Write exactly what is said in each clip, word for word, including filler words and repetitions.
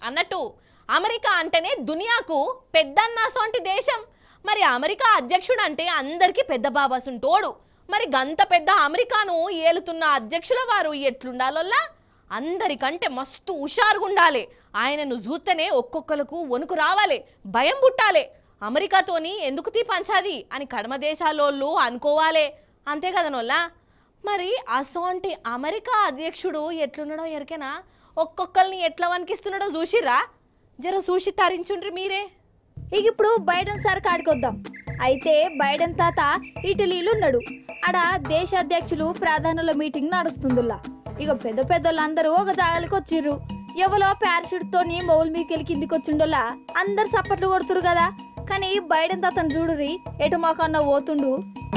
అన్నట్టు అమెరికా అంటేనే దునియాకు పెద్దన్నాసోంటి దేశం. మరి అమెరికా అధ్యక్షుడు అంటే అందరికీ పెద్ద బాబాసుంటోడు. మరి గంత పెద్ద అమెరికాను ఏలుతున్న అధ్యక్షుల వారు ఎట్లుండాలల్లా అందరికంటే మస్తు హుషారుగా ఉండాలి. ఆయనను చూస్తేనే ఒక్కొక్కలకు వణుకు రావాలి, భయం పుట్టాలి. అమెరికాతోని ఎందుకు తీ పంచాది అని కడమ దేశాలోళ్ళు అనుకోవాలి. అంతే కదనోళ్ళ. మరి అసోంటి అమెరికా అధ్యక్షుడు ఎట్లున్నాడో ఎరికేనా? ఒక్కొక్కరిని ఎట్లా వణికిస్తున్నాడో చూసిర్రా? జర చూసి తరించుండ్రి మీరే. ఇక ఇప్పుడు బైడెన్ సార్ కాడికొద్దాం. అయితే బైడెన్ తాత ఇటలీలో ఉన్నాడు. ఆడ దేశ అధ్యక్షులు ప్రధానుల మీటింగ్ నడుస్తుందిలా. ఇక పెద్ద పెద్దోళ్ళందరూ ఒక జాగాలకు వచ్చిర్రు. ఎవరో ప్యారాషూట్ తోని మౌల్ మీకెళ్ళి కిందికి వచ్చిండోలా అందరు సప్పట్లు కొడుతురు కదా. కానీ బైడెన్ తాతను చూడురి ఎటు మాకన్నా పోతుండు.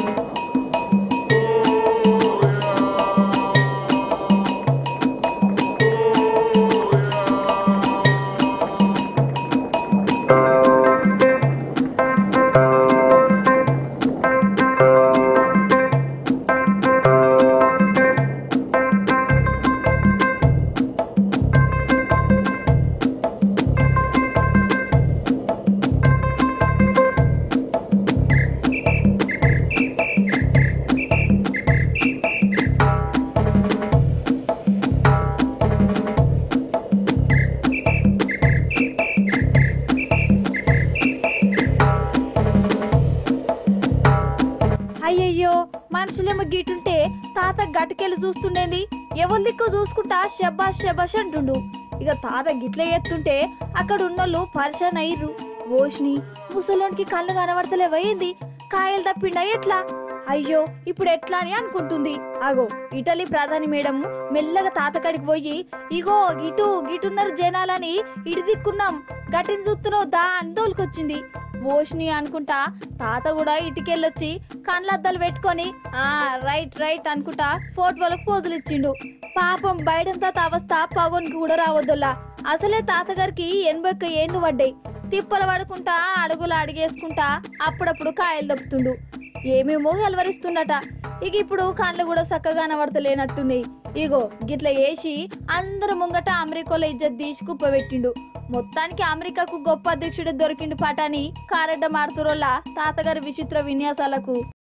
అయ్యయ్యో మనుషులేమో గీటుంటే తాత గట్టుకెళ్ళి చూస్తుండేది. ఎవరి దిక్కు చూసుకుంటా షబాష్ షబాష్ అంటుండు. ఇక తాత గిట్ల ఎత్తుంటే అక్కడ ఉన్నోళ్ళు పరిశాన్ అయ్యిర్రు. ఓష్ని ముసలోనికి కళ్ళు కనబడతలేవయింది, కాయలు తప్పిండా ఎట్లా? అయ్యో ఇప్పుడు ఎట్లా అని అనుకుంటుంది. అగో ఇటలీ ప్రధాని మేడం మెల్లగా తాతకాడికి పోయి ఇగో ఇటు గిటున్నారు జనాలని ఇటు దిక్కున్నాం గట్టిని చూస్తున్నావు దా అని తోలుకొచ్చింది. ఓష్ని అనుకుంటా తాత కూడా ఇటుకెళ్ళొచ్చి కళ్ళద్దాలు పెట్టుకొని ఆ రైట్ రైట్ అనుకుంటా ఫోటోలకు పోజులు ఇచ్చిండు. పాపం బైడెన్ తాత అవస్థ పగోనికి కూడా రావద్దులా. అసలే తాతగారికి ఎనభై ఒక్క ఏళ్ళు పడ్డాయి. తిప్పలు పడుకుంటా అడుగులు అడిగేసుకుంటా అప్పుడప్పుడు కాయలు దప్పుతుండు. ఏమేమో అలవరిస్తుండట. ఇక ఇప్పుడు కళ్ళు కూడా చక్కగా కనబడతలేనట్టున్నాయి. ఇగో గిట్ల వేసి అందరు ముంగట అమెరికాలో ఇజ్జత్ తీసి కుప్పబెట్టిండు. మొత్తానికి అమెరికాకు గొప్ప అధ్యక్షుడు దొరికిండు పటాని కారెడ్డ మారుతురోళ్ళ తాతగారి విచిత్ర విన్యాసాలకు.